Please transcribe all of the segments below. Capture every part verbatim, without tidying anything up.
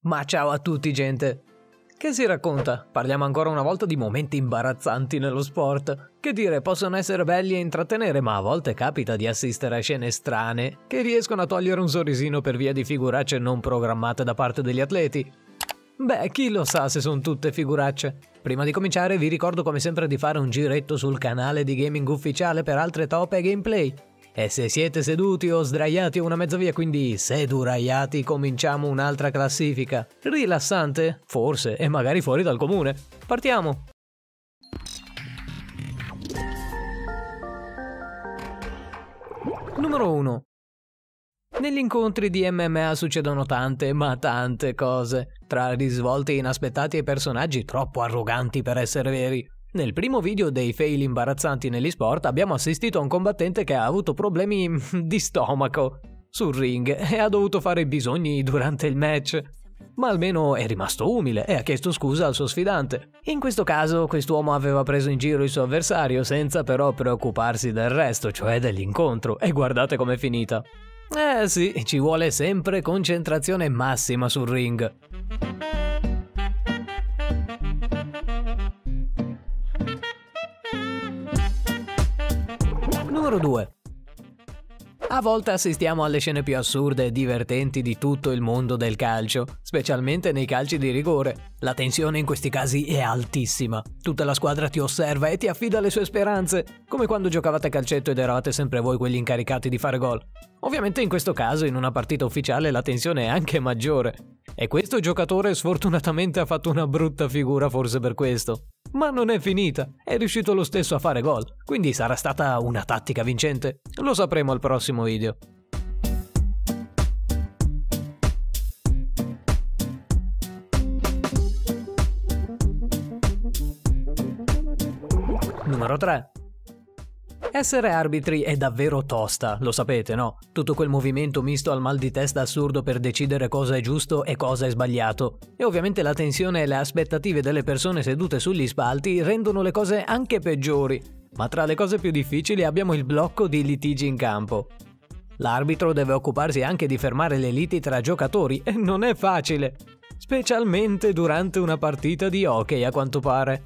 Ma ciao a tutti, gente! Che si racconta? Parliamo ancora una volta di momenti imbarazzanti nello sport. Che dire, possono essere belli e intrattenere, ma a volte capita di assistere a scene strane che riescono a togliere un sorrisino per via di figuracce non programmate da parte degli atleti. Beh, chi lo sa se sono tutte figuracce. Prima di cominciare vi ricordo come sempre di fare un giretto sul canale di gaming ufficiale per altre top e gameplay. E se siete seduti o sdraiati o una mezza via, quindi seduraiati, cominciamo un'altra classifica. Rilassante? Forse, e magari fuori dal comune. Partiamo! Numero uno. Negli incontri di M M A succedono tante, ma tante cose, tra risvolti inaspettati e personaggi troppo arroganti per essere veri. Nel primo video dei fail imbarazzanti negli sport abbiamo assistito a un combattente che ha avuto problemi di stomaco sul ring e ha dovuto fare i bisogni durante il match. Ma almeno è rimasto umile e ha chiesto scusa al suo sfidante. In questo caso quest'uomo aveva preso in giro il suo avversario senza però preoccuparsi del resto, cioè dell'incontro, e guardate com'è finita. Eh sì, ci vuole sempre concentrazione massima sul ring. Numero due. A volte assistiamo alle scene più assurde e divertenti di tutto il mondo del calcio, specialmente nei calci di rigore. La tensione in questi casi è altissima. Tutta la squadra ti osserva e ti affida le sue speranze, come quando giocavate a calcetto ed eravate sempre voi quelli incaricati di fare gol. Ovviamente in questo caso in una partita ufficiale la tensione è anche maggiore. E questo giocatore sfortunatamente ha fatto una brutta figura forse per questo. Ma non è finita, è riuscito lo stesso a fare gol, quindi sarà stata una tattica vincente? Lo sapremo al prossimo video. Numero tre. Essere arbitri è davvero tosta, lo sapete, no? Tutto quel movimento misto al mal di testa assurdo per decidere cosa è giusto e cosa è sbagliato. E ovviamente la tensione e le aspettative delle persone sedute sugli spalti rendono le cose anche peggiori. Ma tra le cose più difficili abbiamo il blocco di litigi in campo. L'arbitro deve occuparsi anche di fermare le liti tra giocatori e non è facile. Specialmente durante una partita di hockey, a quanto pare.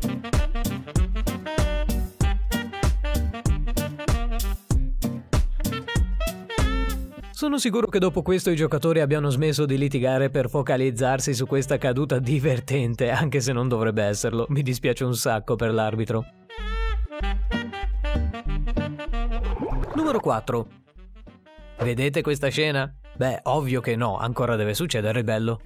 Sono sicuro che dopo questo i giocatori abbiano smesso di litigare per focalizzarsi su questa caduta divertente, anche se non dovrebbe esserlo. Mi dispiace un sacco per l'arbitro. Numero quattro. Vedete questa scena? Beh, ovvio che no, ancora deve succedere il bello.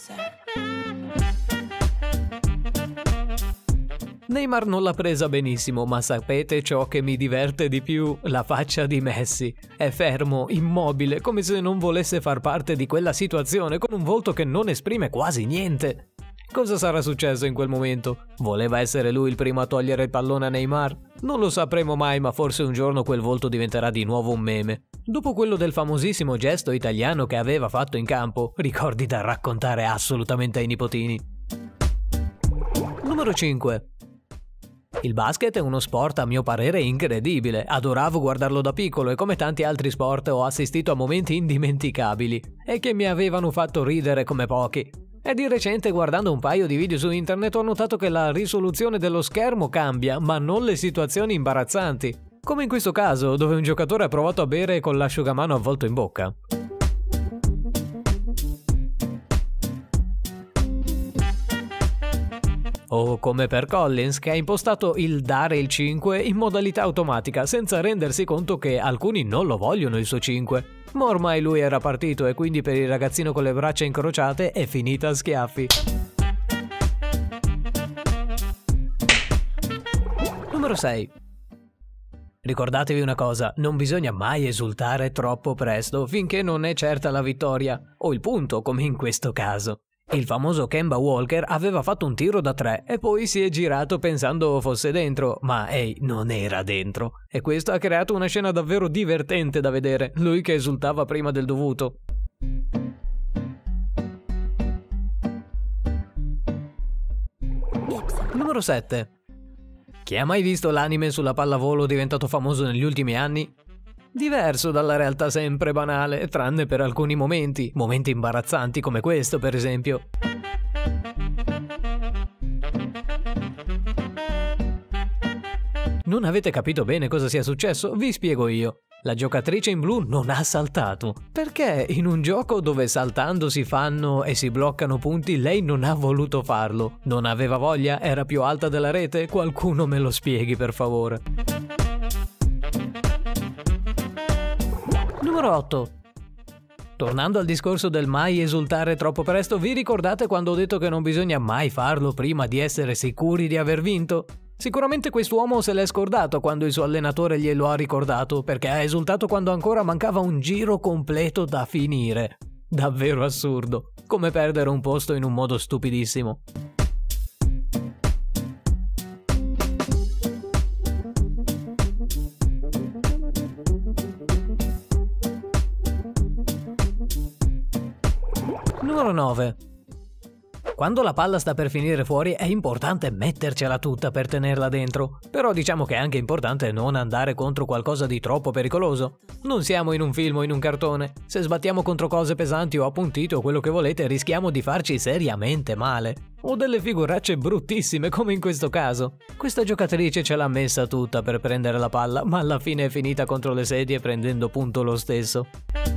Neymar non l'ha presa benissimo, ma sapete ciò che mi diverte di più? La faccia di Messi. È fermo, immobile, come se non volesse far parte di quella situazione, con un volto che non esprime quasi niente. Cosa sarà successo in quel momento? Voleva essere lui il primo a togliere il pallone a Neymar? Non lo sapremo mai, ma forse un giorno quel volto diventerà di nuovo un meme. Dopo quello del famosissimo gesto italiano che aveva fatto in campo, ricordi da raccontare assolutamente ai nipotini. Numero cinque. Il basket è uno sport a mio parere incredibile, adoravo guardarlo da piccolo e come tanti altri sport ho assistito a momenti indimenticabili e che mi avevano fatto ridere come pochi. E di recente guardando un paio di video su internet ho notato che la risoluzione dello schermo cambia, ma non le situazioni imbarazzanti, come in questo caso dove un giocatore ha provato a bere con l'asciugamano avvolto in bocca. O come per Collins, che ha impostato il dare il cinque in modalità automatica senza rendersi conto che alcuni non lo vogliono il suo cinque. Ma ormai lui era partito e quindi per il ragazzino con le braccia incrociate è finita a schiaffi. Numero sei. Ricordatevi una cosa, non bisogna mai esultare troppo presto finché non è certa la vittoria, o il punto come in questo caso. Il famoso Kemba Walker aveva fatto un tiro da tre e poi si è girato pensando fosse dentro, ma ehi, non era dentro. E questo ha creato una scena davvero divertente da vedere, lui che esultava prima del dovuto. Numero sette. Chi ha mai visto l'anime sulla pallavolo diventato famoso negli ultimi anni? Diverso dalla realtà sempre banale, tranne per alcuni momenti, momenti imbarazzanti come questo per esempio. Non avete capito bene cosa sia successo? Vi spiego io. La giocatrice in blu non ha saltato. Perché in un gioco dove saltando si fanno e si bloccano punti lei non ha voluto farlo? Non aveva voglia? Era più alta della rete? Qualcuno me lo spieghi per favore. Numero otto. Tornando al discorso del mai esultare troppo presto, vi ricordate quando ho detto che non bisogna mai farlo prima di essere sicuri di aver vinto? Sicuramente quest'uomo se l'è scordato quando il suo allenatore glielo ha ricordato, perché ha esultato quando ancora mancava un giro completo da finire. Davvero assurdo, come perdere un posto in un modo stupidissimo. Numero nove. Quando la palla sta per finire fuori è importante mettercela tutta per tenerla dentro, però diciamo che è anche importante non andare contro qualcosa di troppo pericoloso. Non siamo in un film o in un cartone. Se sbattiamo contro cose pesanti o appuntite o quello che volete rischiamo di farci seriamente male. O delle figuracce bruttissime come in questo caso. Questa giocatrice ce l'ha messa tutta per prendere la palla, ma alla fine è finita contro le sedie prendendo punto lo stesso.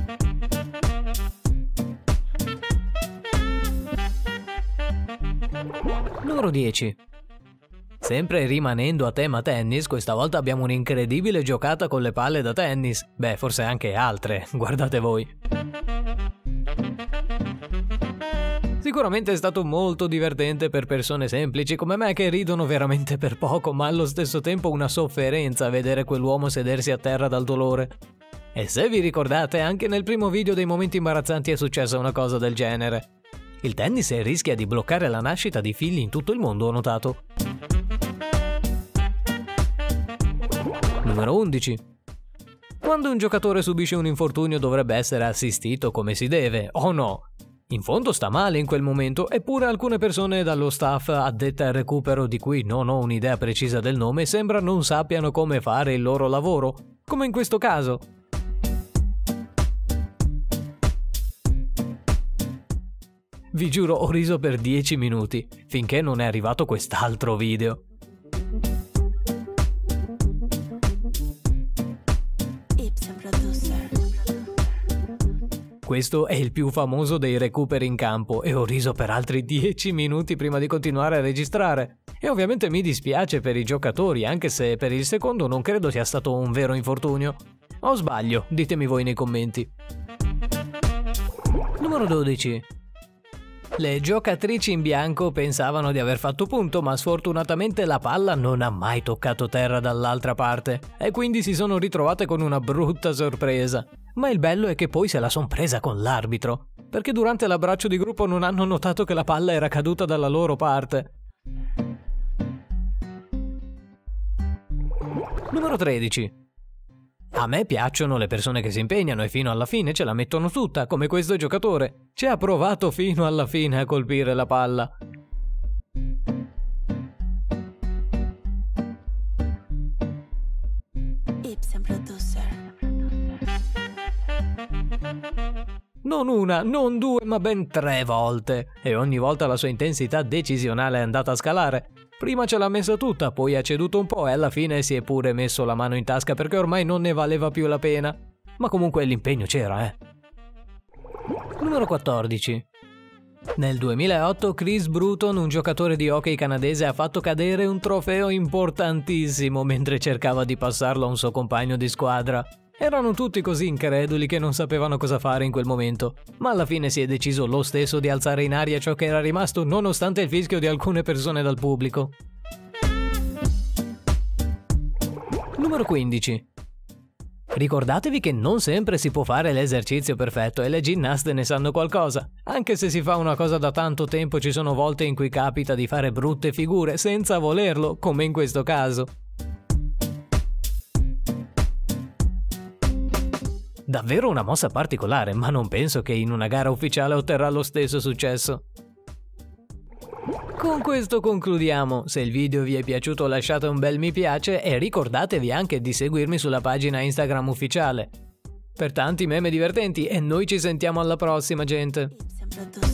Numero dieci. Sempre rimanendo a tema tennis, questa volta abbiamo un'incredibile giocata con le palle da tennis. Beh, forse anche altre, guardate voi. Sicuramente è stato molto divertente per persone semplici come me che ridono veramente per poco, ma allo stesso tempo una sofferenza vedere quell'uomo sedersi a terra dal dolore. E se vi ricordate, anche nel primo video dei momenti imbarazzanti è successa una cosa del genere. Il tennis rischia di bloccare la nascita di figli in tutto il mondo, ho notato. Numero undici. Quando un giocatore subisce un infortunio dovrebbe essere assistito come si deve, o no? In fondo sta male in quel momento, eppure alcune persone dallo staff addette al recupero, di cui non ho un'idea precisa del nome, sembra non sappiano come fare il loro lavoro, come in questo caso. Vi giuro, ho riso per dieci minuti, finché non è arrivato quest'altro video. Questo è il più famoso dei recuperi in campo e ho riso per altri dieci minuti prima di continuare a registrare. E ovviamente mi dispiace per i giocatori, anche se per il secondo non credo sia stato un vero infortunio. O sbaglio? Ditemi voi nei commenti. Numero dodici. Le giocatrici in bianco pensavano di aver fatto punto, ma sfortunatamente la palla non ha mai toccato terra dall'altra parte e quindi si sono ritrovate con una brutta sorpresa. Ma il bello è che poi se la son presa con l'arbitro, perché durante l'abbraccio di gruppo non hanno notato che la palla era caduta dalla loro parte. Numero tredici. A me piacciono le persone che si impegnano e fino alla fine ce la mettono tutta, come questo giocatore. Ci ha provato fino alla fine a colpire la palla. Non una, non due, ma ben tre volte. E ogni volta la sua intensità decisionale è andata a scalare. Prima ce l'ha messa tutta, poi ha ceduto un po' e alla fine si è pure messo la mano in tasca perché ormai non ne valeva più la pena. Ma comunque l'impegno c'era, eh. Numero quattordici. Nel duemilaotto Chris Bruton, un giocatore di hockey canadese, ha fatto cadere un trofeo importantissimo mentre cercava di passarlo a un suo compagno di squadra. Erano tutti così increduli che non sapevano cosa fare in quel momento, ma alla fine si è deciso lo stesso di alzare in aria ciò che era rimasto nonostante il fischio di alcune persone dal pubblico. Numero quindici. Ricordatevi che non sempre si può fare l'esercizio perfetto e le ginnaste ne sanno qualcosa. Anche se si fa una cosa da tanto tempo ci sono volte in cui capita di fare brutte figure senza volerlo, come in questo caso. Davvero una mossa particolare, ma non penso che in una gara ufficiale otterrà lo stesso successo. Con questo concludiamo. Se il video vi è piaciuto lasciate un bel mi piace e ricordatevi anche di seguirmi sulla pagina Instagram ufficiale per tanti meme divertenti, e noi ci sentiamo alla prossima, gente.